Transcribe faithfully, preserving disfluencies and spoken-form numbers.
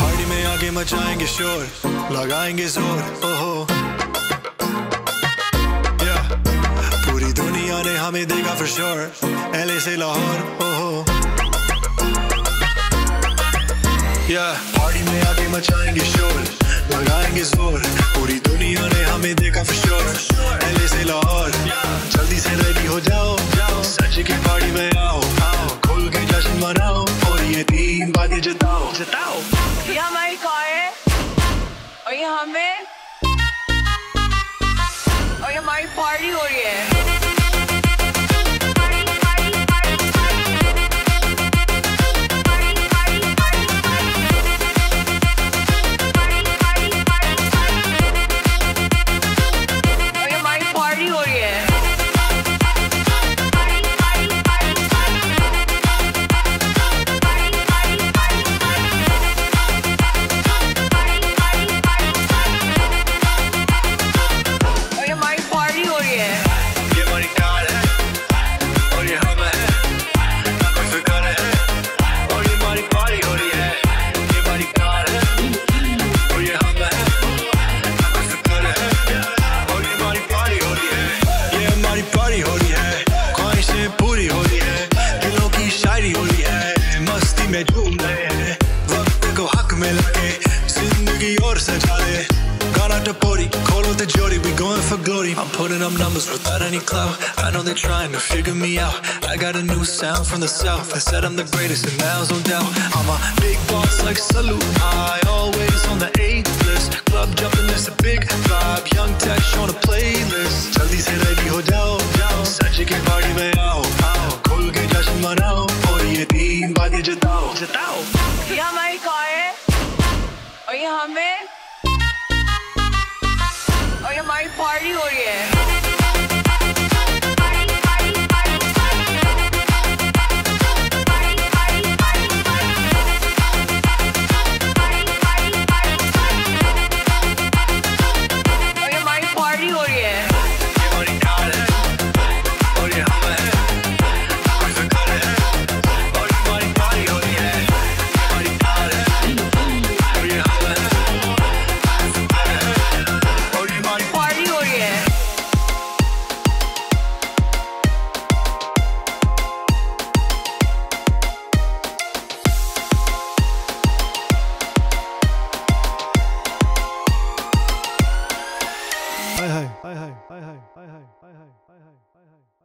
Party में आगे मचाएंगे शोर, लगाएंगे जोर, ओहो yeah. पूरी दुनिया ने हमें देखा for sure, एल ए से लाहौर, ओहो yeah. पार्टी में आगे मचाएंगे शोर, लगाएंगे जोर, पूरी दुनिया ने हमें देखा for sure, एल ए से लाहौर, जल्दी से रेडी हो जाओ, जाओ सच की पार्टी में आओ, आओ खुल के जश्न मनाओ और ये तीन बातें जताओ, जताओ। ये हमारी कार है और ये हमें और ये हमारी पार्टी हो रही है। झूम रहे हैं वक्त को हक में लगे जिंदगी और सजा ले गाना टपोरी खोलो the जोड़ी we going for glory I'm putting up numbers without any clout I know they're trying to figure me out I got a new sound from the south I said I'm the greatest and now's no doubt I'm a big boss like salute I always on the eighth list club jumping it's a big vibe young tech on a playlist जल्दी से ready हो जाओ जाओ सच की party में आओ आओ खुल के जश्न मनाओ और ये तीन बातें जताओ जताओ। ये हमारी कार है और ये हमें और ये हमारी पार्टी हो रही है। Hi hi hi hi hi hi hi hi hi hi hi hi hi.